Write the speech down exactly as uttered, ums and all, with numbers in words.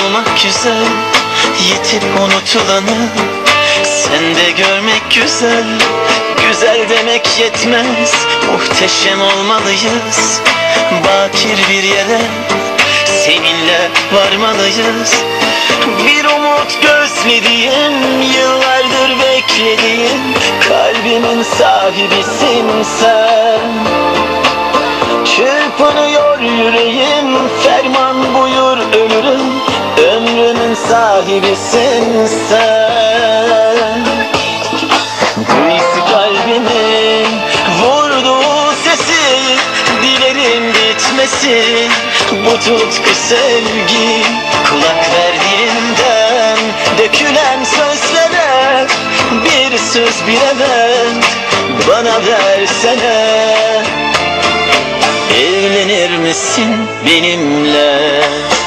olmak güzel, yitip unutulanı sende görmek güzel. Güzel demek yetmez, muhteşem olmalıyız. Bakir bir yere seninle varmalıyız. Bir umut gözlediğim, yıllardır beklediğim, kalbimin sahibisin sen. Çırpınıyor yüreğim, ferman buyur ölürüm, ömrümün sahibisin sen. Duysa kalbimin vurduğu sesi, dilerim bitmesin bu tutku sevgi. Kulak verdiğimden dökülen sözlere bir söz bilemem, bana versene. Evlenir misin benimle?